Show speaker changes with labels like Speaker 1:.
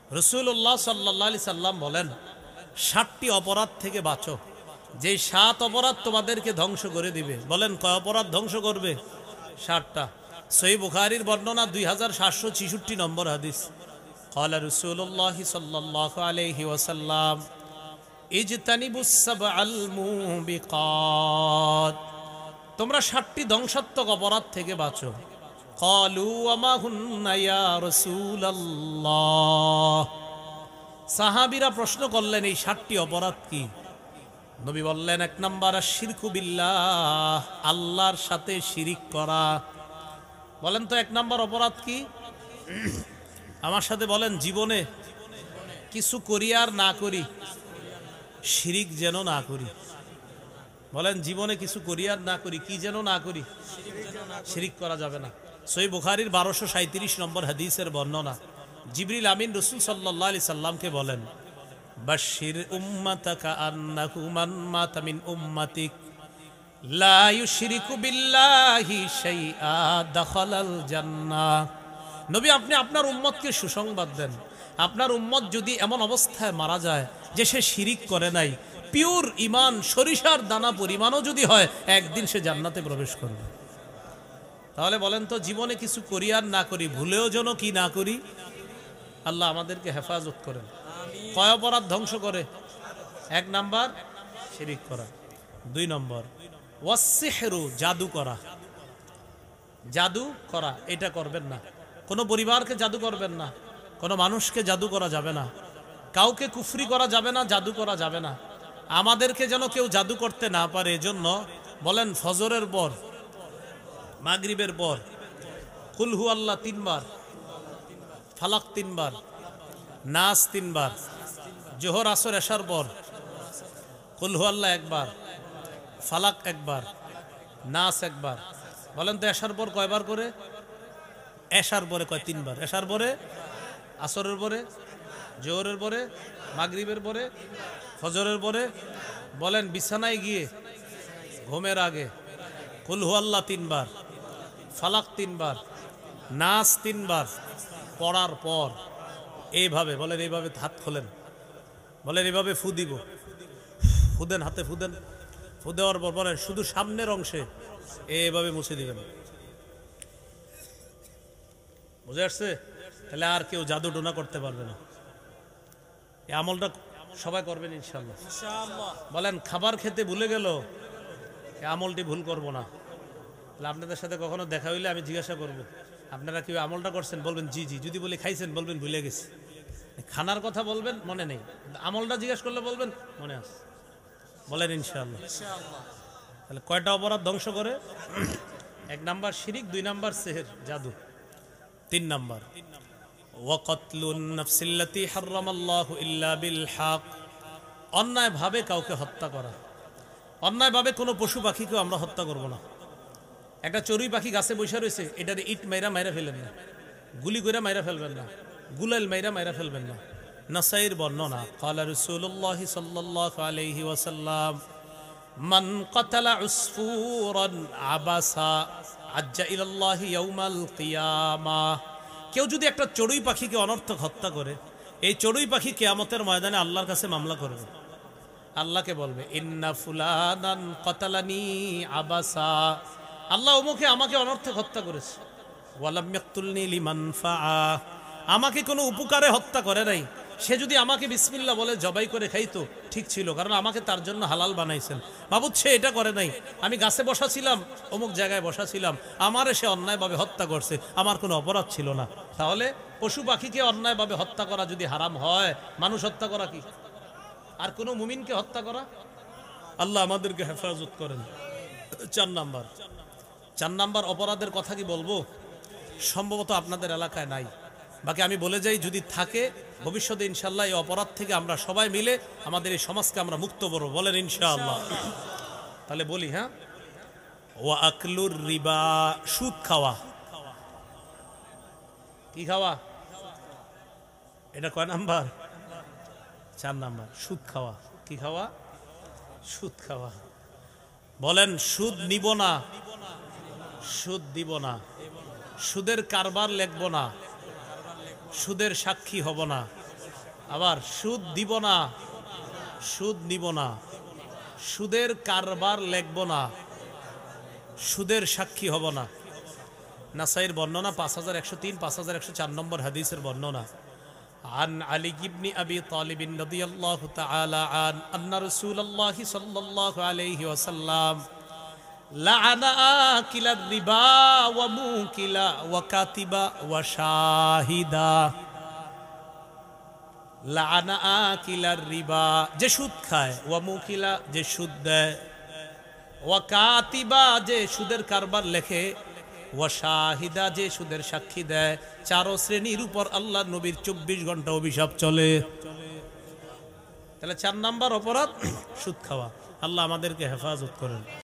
Speaker 1: রাসূলুল্লাহ সাল্লাল্লাহু আলাইহি সাল্লাম বলেন 7টি অপরাধ থেকে বাঁচো, যে 7 অপরাধ তোমাদেরকে ধ্বংস করে দিবে। বলেন কয় অপরাধ ধ্বংস করবে? 7টা। সহিহ বুখারীর বর্ণনা 2766 নম্বর হাদিস। قال رسول الله صلى الله عليه وسلم اجتنبوا السبع الموبقات, তোমরা 7টি ধ্বংসাত্মক অপরাধ থেকে বাঁচো। قالوا وما هن يا رسول الله, সাহাবীরা প্রশ্ন করলেন এই 7টি অপরাধ কি? নবী বললেন 1 নাম্বার আশ-শিরকু বিল্লাহ, আল্লাহর সাথে শিরিক করা। বলেন তো 1 নাম্বার অপরাধ কি? আমার সাথে বলেন, জীবনে কিছু করি আর না করি শিরিক যেন না করি। বলেন জীবনে কিছু করি আর না করি, কি যেন না করি? শিরিক করা যাবে না। সহিহ বুখারীর 1237 নম্বর হাদিসের বর্ণনা। জিবরিল আমিন রাসূল সাল্লাল্লাহু আলাইহি সাল্লামকে বলেন, বাশশির উম্মাতাকা আন্নাহু মান মাতা মিন উম্মাতিক লা ইউশরিকু বিল্লাহি শাইআ দাখালাল জান্নাহ। নবী আপনি আপনার উম্মতকে সুসংবাদ দেন, আপনার উম্মত যদি এমন অবস্থায় মারা যায় যে সে শিরিক করে নাই, পিওর ঈমান সরিষার দানা পরিমাণও যদি হয়, একদিন সে জান্নাতে প্রবেশ করবে। তাহলে বলেন তো জীবনে কিছু করি আর না করি, ভুলেও যেন কি না করি। আল্লাহ আমাদেরকে হেফাজত করেন। কয় অপরাধ ধ্বংস করে? 1 নাম্বার শিরিক করা। 2 নম্বর ওয়াসসিহরু, জাদু করা। জাদু করা এটা করবেন না। কোনো পরিবারকে জাদু করবেন না, কোনো মানুষকে জাদু করা যাবে না, কাউকে কুফরি করা যাবে না, জাদু করা যাবে না। আমাদেরকে যেন কেউ জাদু করতে না পারে, এজন্য বলেন ফজরের পর, মাগরিবের পর কুল হু আল্লাহ 3 বার, ফালাক 3 বার, নাস 3 বার, জোহর আসর এশার পর কুল হু আল্লাহ 1 বার, ফালাক 1 বার, নাস 1 বার। বলেন তো এশার পর কয়বার করে? এশার পরে কয়? 3 বার। এশার পরে, আসরের পরে, জোহরের পরে, মাগরিবের পরে, ফজরের পরে। বলেন বিছানায় গিয়ে ঘুমের আগে কুল হু আল্লাহ 3 বার, ফালাক 3 বার, নাস 3 বার পড়ার পর এইভাবে বলেন, এইভাবে হাত খোলেন, বলেন এইভাবে ফু দিব, ফু দেন, হাতে ফু দেন। ফু দেওয়ার পর বলেন শুধু সামনের অংশে এইভাবে মুছে দিবেন। বুঝে আসছে? তাহলে আর কেউ জাদু টোনা করতে পারবে না। এই আমলটা সবাই করবেন ইনশাআল্লাহ। বলেন খাবার খেতে ভুলে গেল, এই আমলটি ভুল করব না। তাহলে আপনাদের সাথে কখনো দেখা হইলে আমি জিজ্ঞাসা করব, আপনারা কি আমলটা করছেন? বলবেন জি জি। যদি বলি খাইছেন, বলবেন ভুলে গেছি। খানার কথা বলবেন মনে নেই, আমলটা জিজ্ঞাসা করলে বলবেন মনে আছে। বলেন ইনশাআল্লাহ। তাহলে কয়টা অপরাধ ধ্বংস করে? 1 নাম্বার শিরিক, 2 নাম্বার সিহর জাদু, 3 নাম্বার ওয়াকাতলুন নাফসিল্লাতী হারামাল্লাহু ইল্লা বিল হক, অন্যায় ভাবে কাউকে হত্যা করা। অন্যায় ভাবে কোনো পশু পাখিকেও আমরা হত্যা করব না। একটা চড়ুই পাখি গাছে বসে রয়েছে, এটারে ইট মাইরা মাইরা ফেলেন না, গুলি করে মাইরা ফেলবেন না, গুলাল মাইরা মাইরা ফেলবেন না। নাসাইর বর্ণনা, ক্বালা রাসূলুল্লাহ সাল্লাল্লাহু আলাইহি ওয়াসাল্লাম মান কাতালা উসফুরান আবাসা আজ্জা ইলাল্লাহি ইয়াউমাল কিয়ামাহ, কেউ যদি একটা চড়ুই পাখিকে অনর্থক হত্যা করে, এই চড়ুই পাখি কিয়ামতের ময়দানে আল্লাহর কাছে মামলা করবে। আল্লাহকে বলবে ইন্না ফুলানান কাতালানি আবাসা, আল্লাহ ওমুকে আমাকে অনর্থক হত্যা করেছে। ওয়ালাম ইয়াকতুলনি লিমানফাআ, আমাকে কোনো উপকারে হত্যা করে নাই। সে যদি আমাকে বিসমিল্লাহ বলে জবাই করে খাইতো ঠিক ছিল, কারণ আমাকে তার জন্য হালাল বানাইছেন। বাবুদ সে এটা করে নাই, আমি গাছে বসা ছিলাম, অমুক জায়গায় বসা ছিলাম, আমারে সে অন্যায়ভাবে হত্যা করছে, আমার কোনো অপরাধ ছিল না। তাহলে পশু পাখিকে অন্যায়ভাবে হত্যা করা যদি হারাম হয়, মানুষ হত্যা করা কি? আর কোনো মুমিনকে হত্যা করা? আল্লাহ আমাদেরকে হেফাজত করেন। 4 নাম্বার অপরাধের কথা কি বলবো? সম্ভবত আপনাদের এলাকায় নাই, বাকি আমি বলে যাই যদি থাকে ভবিষ্যতে ইনশাআল্লাহ এই অপরাধ থেকে আমরা সবাই মিলে আমাদের এই সমাজকে আমরা মুক্ত করব। বলেন ইনশাআল্লাহ। তাহলে বলি, হ্যাঁ, ওয়া আকলুর রিবা, সুদ খাওয়া। কি খাওয়া? এটা কয় নাম্বার? 4 নাম্বার, সুদ খাওয়া। কি খাওয়া? সুদ খাওয়া। বলেন সুদ নিব না, সুদ দিব না, সুদের কারবার লেখব না, সুদের সাক্ষী হব না, আবার সুদ দিব না, সুদ নিব না, সুদের কারবার লেখব না, সুদের সাক্ষী হব না। নাসাইর বর্ণনা 5103 5104 নম্বর হাদিসের বর্ণনা। عن علي بن أبي طالب رضي الله تعالى عنه أن رسول الله صلى الله عليه وسلم لعن آكل الربا وموكل وكاتب وشاهدا। লাআনা আকিলার রিবা, যে সুদ খায়, ওয়া মুকিলা, যে সুদ দেয়, ওয়া কাতিবা, যে সুদের কারবার লেখে, ওয়া শাহিদা, যে সুদের সাক্ষী দেয়, চার শ্রেণীর উপর আল্লাহর নবীর 24 ঘন্টা অভিশাপ চলে। তাহলে 4 নাম্বার অপরাধ সুদ খাওয়া। আল্লাহ আমাদেরকে হেফাজত করেন।